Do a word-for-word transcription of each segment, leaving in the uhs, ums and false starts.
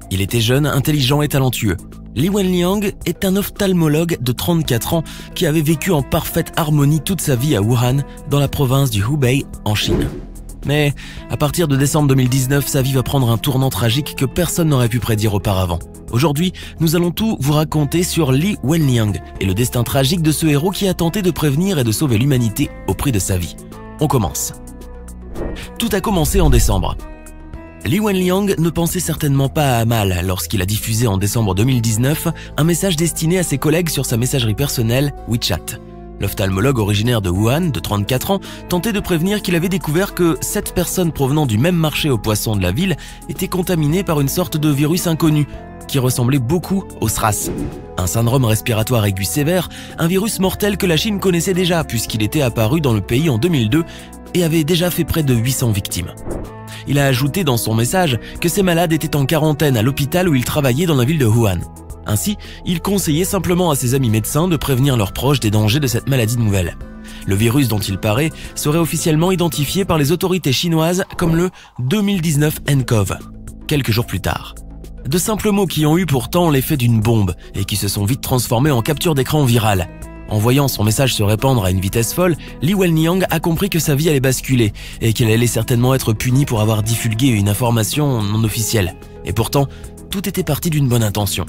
Il était jeune, intelligent et talentueux. Li Wenliang est un ophtalmologue de trente-quatre ans qui avait vécu en parfaite harmonie toute sa vie à Wuhan, dans la province du Hubei, en Chine. Mais à partir de décembre deux mille dix-neuf, sa vie va prendre un tournant tragique que personne n'aurait pu prédire auparavant. Aujourd'hui, nous allons tout vous raconter sur Li Wenliang et le destin tragique de ce héros qui a tenté de prévenir et de sauver l'humanité au prix de sa vie. On commence. Tout a commencé en décembre. Li Wenliang ne pensait certainement pas à mal lorsqu'il a diffusé en décembre deux mille dix-neuf un message destiné à ses collègues sur sa messagerie personnelle WeChat. L'ophtalmologue originaire de Wuhan, de trente-quatre ans, tentait de prévenir qu'il avait découvert que sept personnes provenant du même marché aux poissons de la ville étaient contaminées par une sorte de virus inconnu qui ressemblait beaucoup au SRAS. Un syndrome respiratoire aigu sévère, un virus mortel que la Chine connaissait déjà puisqu'il était apparu dans le pays en deux mille deux et avait déjà fait près de huit cents victimes. Il a ajouté dans son message que ces malades étaient en quarantaine à l'hôpital où ils travaillaient dans la ville de Wuhan. Ainsi, il conseillait simplement à ses amis médecins de prévenir leurs proches des dangers de cette maladie nouvelle. Le virus dont il paraît serait officiellement identifié par les autorités chinoises comme le deux mille dix-neuf nCoV, quelques jours plus tard. De simples mots qui ont eu pourtant l'effet d'une bombe et qui se sont vite transformés en capture d'écran virale. En voyant son message se répandre à une vitesse folle, Li Wenliang a compris que sa vie allait basculer et qu'elle allait certainement être punie pour avoir divulgué une information non officielle. Et pourtant, tout était parti d'une bonne intention.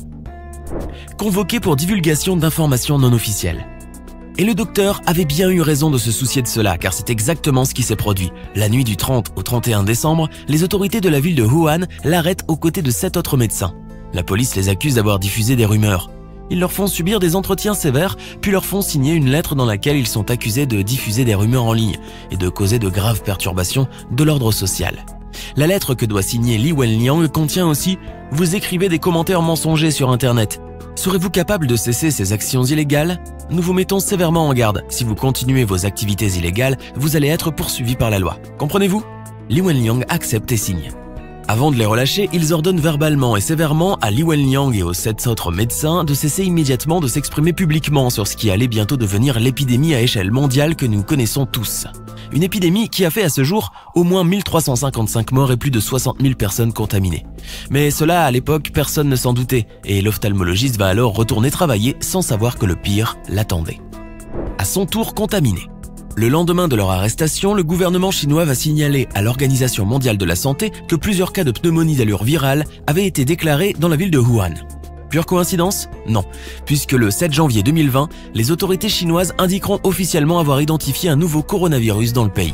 Convoqué pour divulgation d'informations non officielles. Et le docteur avait bien eu raison de se soucier de cela, car c'est exactement ce qui s'est produit. La nuit du trente au trente et un décembre, les autorités de la ville de Wuhan l'arrêtent aux côtés de sept autres médecins. La police les accuse d'avoir diffusé des rumeurs. Ils leur font subir des entretiens sévères, puis leur font signer une lettre dans laquelle ils sont accusés de diffuser des rumeurs en ligne et de causer de graves perturbations de l'ordre social. La lettre que doit signer Li Wenliang contient aussi « Vous écrivez des commentaires mensongers sur Internet. Serez-vous capable de cesser ces actions illégales? Nous vous mettons sévèrement en garde. Si vous continuez vos activités illégales, vous allez être poursuivi par la loi. Comprenez-vous » Li Wenliang accepte et signe. Avant de les relâcher, ils ordonnent verbalement et sévèrement à Li Wenliang et aux sept autres médecins de cesser immédiatement de s'exprimer publiquement sur ce qui allait bientôt devenir l'épidémie à échelle mondiale que nous connaissons tous. Une épidémie qui a fait à ce jour au moins mille trois cent cinquante-cinq morts et plus de soixante mille personnes contaminées. Mais cela, à l'époque, personne ne s'en doutait, et l'ophtalmologiste va alors retourner travailler sans savoir que le pire l'attendait. À son tour contaminé. Le lendemain de leur arrestation, le gouvernement chinois va signaler à l'Organisation mondiale de la santé que plusieurs cas de pneumonie d'allure virale avaient été déclarés dans la ville de Wuhan. Pure coïncidence? Non, puisque le sept janvier deux mille vingt, les autorités chinoises indiqueront officiellement avoir identifié un nouveau coronavirus dans le pays.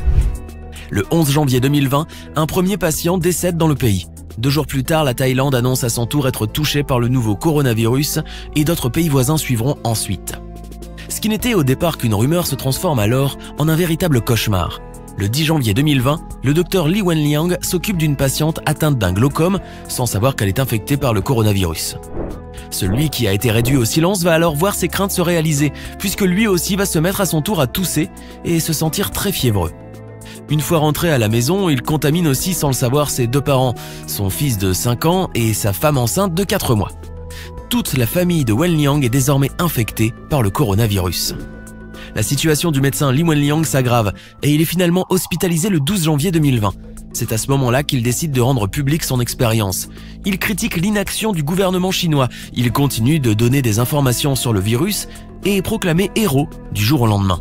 Le onze janvier deux mille vingt, un premier patient décède dans le pays. Deux jours plus tard, la Thaïlande annonce à son tour être touchée par le nouveau coronavirus et d'autres pays voisins suivront ensuite. Ce qui n'était au départ qu'une rumeur se transforme alors en un véritable cauchemar. Le dix janvier deux mille vingt, le docteur Li Wenliang s'occupe d'une patiente atteinte d'un glaucome sans savoir qu'elle est infectée par le coronavirus. Celui qui a été réduit au silence va alors voir ses craintes se réaliser, puisque lui aussi va se mettre à son tour à tousser et se sentir très fiévreux. Une fois rentré à la maison, il contamine aussi sans le savoir ses deux parents, son fils de cinq ans et sa femme enceinte de quatre mois. Toute la famille de Wenliang est désormais infectée par le coronavirus. La situation du médecin Li Wenliang s'aggrave et il est finalement hospitalisé le douze janvier deux mille vingt. C'est à ce moment-là qu'il décide de rendre publique son expérience. Il critique l'inaction du gouvernement chinois, il continue de donner des informations sur le virus et est proclamé héros du jour au lendemain.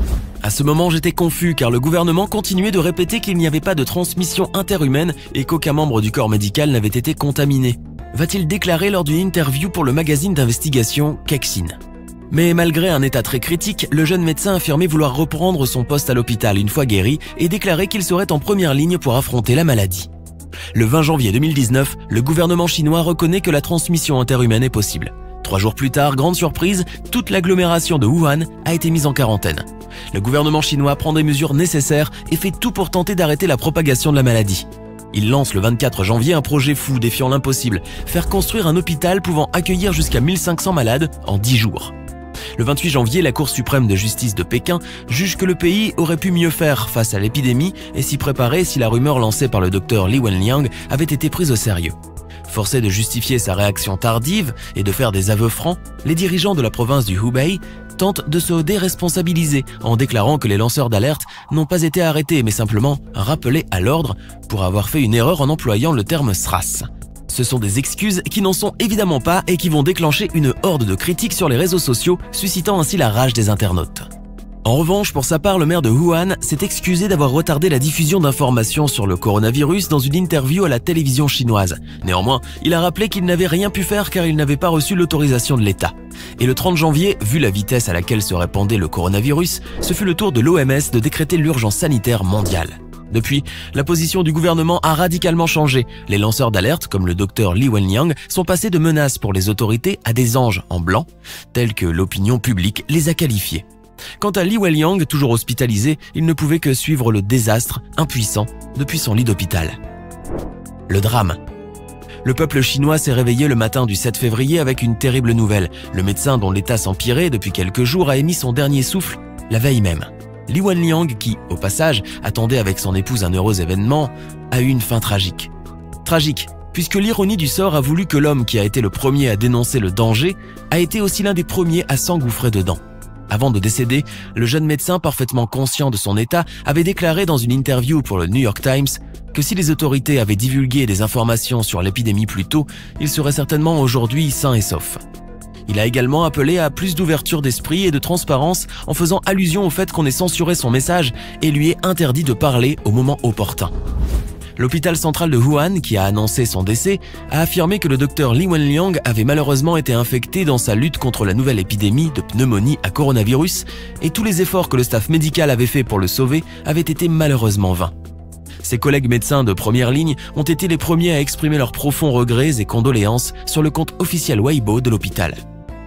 À ce moment, j'étais confus car le gouvernement continuait de répéter qu'il n'y avait pas de transmission interhumaine et qu'aucun membre du corps médical n'avait été contaminé. Va-t-il déclarer lors d'une interview pour le magazine d'investigation Kexin. Mais malgré un état très critique, le jeune médecin affirmait vouloir reprendre son poste à l'hôpital une fois guéri et déclarait qu'il serait en première ligne pour affronter la maladie. Le vingt janvier deux mille dix-neuf, le gouvernement chinois reconnaît que la transmission interhumaine est possible. Trois jours plus tard, grande surprise, toute l'agglomération de Wuhan a été mise en quarantaine. Le gouvernement chinois prend des mesures nécessaires et fait tout pour tenter d'arrêter la propagation de la maladie. Il lance le vingt-quatre janvier un projet fou défiant l'impossible, faire construire un hôpital pouvant accueillir jusqu'à mille cinq cents malades en dix jours. Le vingt-huit janvier, la Cour suprême de justice de Pékin juge que le pays aurait pu mieux faire face à l'épidémie et s'y préparer si la rumeur lancée par le docteur Li Wenliang avait été prise au sérieux. Forcé de justifier sa réaction tardive et de faire des aveux francs, les dirigeants de la province du Hubei tentent de se déresponsabiliser en déclarant que les lanceurs d'alerte n'ont pas été arrêtés mais simplement rappelés à l'ordre pour avoir fait une erreur en employant le terme SRAS. Ce sont des excuses qui n'en sont évidemment pas et qui vont déclencher une horde de critiques sur les réseaux sociaux, suscitant ainsi la rage des internautes. En revanche, pour sa part, le maire de Wuhan s'est excusé d'avoir retardé la diffusion d'informations sur le coronavirus dans une interview à la télévision chinoise. Néanmoins, il a rappelé qu'il n'avait rien pu faire car il n'avait pas reçu l'autorisation de l'État. Et le trente janvier, vu la vitesse à laquelle se répandait le coronavirus, ce fut le tour de l'O M S de décréter l'urgence sanitaire mondiale. Depuis, la position du gouvernement a radicalement changé. Les lanceurs d'alerte, comme le docteur Li Wenliang, sont passés de menaces pour les autorités à des anges en blanc, tels que l'opinion publique les a qualifiés. Quant à Li Wenliang, toujours hospitalisé, il ne pouvait que suivre le désastre, impuissant, depuis son lit d'hôpital. Le drame. Le peuple chinois s'est réveillé le matin du sept février avec une terrible nouvelle. Le médecin dont l'état s'empirait depuis quelques jours a émis son dernier souffle la veille même. Li Wenliang, qui, au passage, attendait avec son épouse un heureux événement, a eu une fin tragique. Tragique, puisque l'ironie du sort a voulu que l'homme qui a été le premier à dénoncer le danger a été aussi l'un des premiers à s'engouffrer dedans. Avant de décéder, le jeune médecin, parfaitement conscient de son état, avait déclaré dans une interview pour le New York Times que si les autorités avaient divulgué des informations sur l'épidémie plus tôt, il serait certainement aujourd'hui sain et sauf. Il a également appelé à plus d'ouverture d'esprit et de transparence en faisant allusion au fait qu'on ait censuré son message et lui ait interdit de parler au moment opportun. L'hôpital central de Wuhan, qui a annoncé son décès, a affirmé que le docteur Li Wenliang avait malheureusement été infecté dans sa lutte contre la nouvelle épidémie de pneumonie à coronavirus et tous les efforts que le staff médical avait fait pour le sauver avaient été malheureusement vains. Ses collègues médecins de première ligne ont été les premiers à exprimer leurs profonds regrets et condoléances sur le compte officiel Weibo de l'hôpital.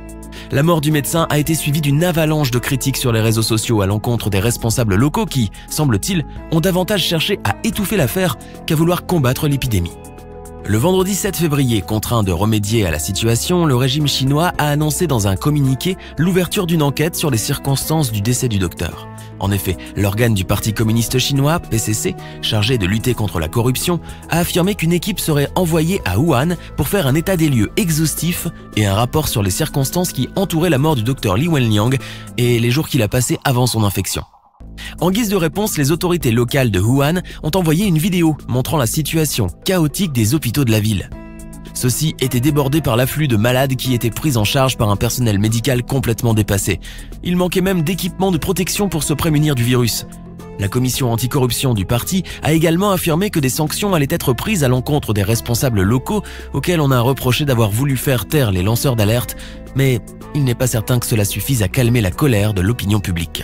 La mort du médecin a été suivie d'une avalanche de critiques sur les réseaux sociaux à l'encontre des responsables locaux qui, semble-t-il, ont davantage cherché à étouffer l'affaire qu'à vouloir combattre l'épidémie. Le vendredi sept février, contraint de remédier à la situation, le régime chinois a annoncé dans un communiqué l'ouverture d'une enquête sur les circonstances du décès du docteur. En effet, l'organe du Parti communiste chinois, P C C, chargé de lutter contre la corruption, a affirmé qu'une équipe serait envoyée à Wuhan pour faire un état des lieux exhaustif et un rapport sur les circonstances qui entouraient la mort du docteur Li Wenliang et les jours qu'il a passés avant son infection. En guise de réponse, les autorités locales de Wuhan ont envoyé une vidéo montrant la situation chaotique des hôpitaux de la ville. Ceux-ci étaient débordés par l'afflux de malades qui étaient pris en charge par un personnel médical complètement dépassé. Il manquait même d'équipements de protection pour se prémunir du virus. La commission anticorruption du parti a également affirmé que des sanctions allaient être prises à l'encontre des responsables locaux auxquels on a reproché d'avoir voulu faire taire les lanceurs d'alerte, mais il n'est pas certain que cela suffise à calmer la colère de l'opinion publique.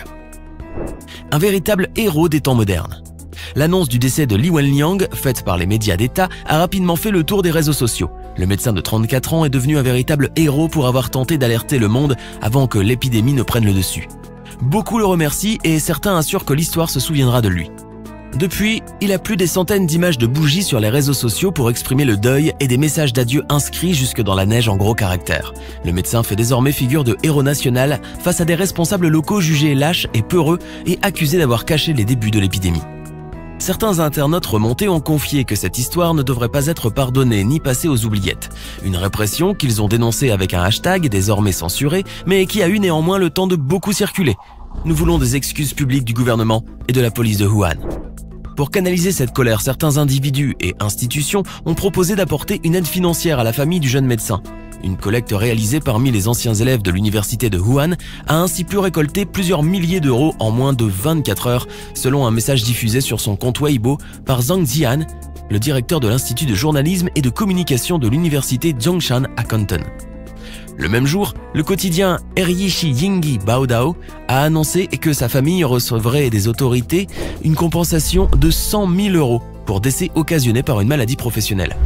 Un véritable héros des temps modernes. L'annonce du décès de Li Wenliang, faite par les médias d'État, a rapidement fait le tour des réseaux sociaux. Le médecin de trente-quatre ans est devenu un véritable héros pour avoir tenté d'alerter le monde avant que l'épidémie ne prenne le dessus. Beaucoup le remercient et certains assurent que l'histoire se souviendra de lui. Depuis, il a plus des centaines d'images de bougies sur les réseaux sociaux pour exprimer le deuil et des messages d'adieu inscrits jusque dans la neige en gros caractères. Le médecin fait désormais figure de héros national face à des responsables locaux jugés lâches et peureux et accusés d'avoir caché les débuts de l'épidémie. Certains internautes remontés ont confié que cette histoire ne devrait pas être pardonnée ni passée aux oubliettes. Une répression qu'ils ont dénoncée avec un hashtag désormais censuré, mais qui a eu néanmoins le temps de beaucoup circuler. Nous voulons des excuses publiques du gouvernement et de la police de Wuhan. Pour canaliser cette colère, certains individus et institutions ont proposé d'apporter une aide financière à la famille du jeune médecin. Une collecte réalisée parmi les anciens élèves de l'université de Wuhan a ainsi pu récolter plusieurs milliers d'euros en moins de vingt-quatre heures, selon un message diffusé sur son compte Weibo par Zhang Zian, le directeur de l'Institut de journalisme et de communication de l'université Zhongshan à Canton. Le même jour, le quotidien Eryishi Yingyi Baodao a annoncé que sa famille recevrait des autorités une compensation de cent mille euros pour décès occasionné par une maladie professionnelle.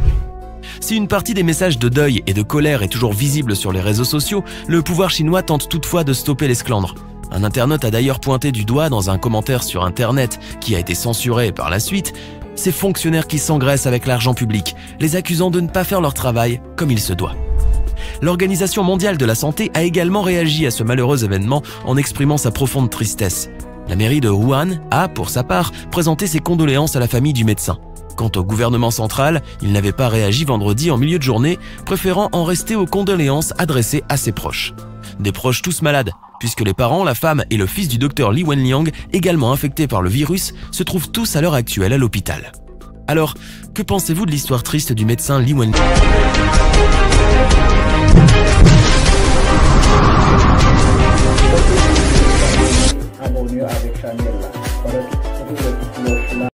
Si une partie des messages de deuil et de colère est toujours visible sur les réseaux sociaux, le pouvoir chinois tente toutefois de stopper l'esclandre. Un internaute a d'ailleurs pointé du doigt dans un commentaire sur Internet qui a été censuré par la suite, ces fonctionnaires qui s'engraissent avec l'argent public, les accusant de ne pas faire leur travail comme il se doit. L'Organisation mondiale de la santé a également réagi à ce malheureux événement en exprimant sa profonde tristesse. La mairie de Wuhan a, pour sa part, présenté ses condoléances à la famille du médecin. Quant au gouvernement central, il n'avait pas réagi vendredi en milieu de journée, préférant en rester aux condoléances adressées à ses proches. Des proches tous malades, puisque les parents, la femme et le fils du docteur Li Wenliang, également infectés par le virus, se trouvent tous à l'heure actuelle à l'hôpital. Alors, que pensez-vous de l'histoire triste du médecin Li Wenliang? Abonné avec Chanel.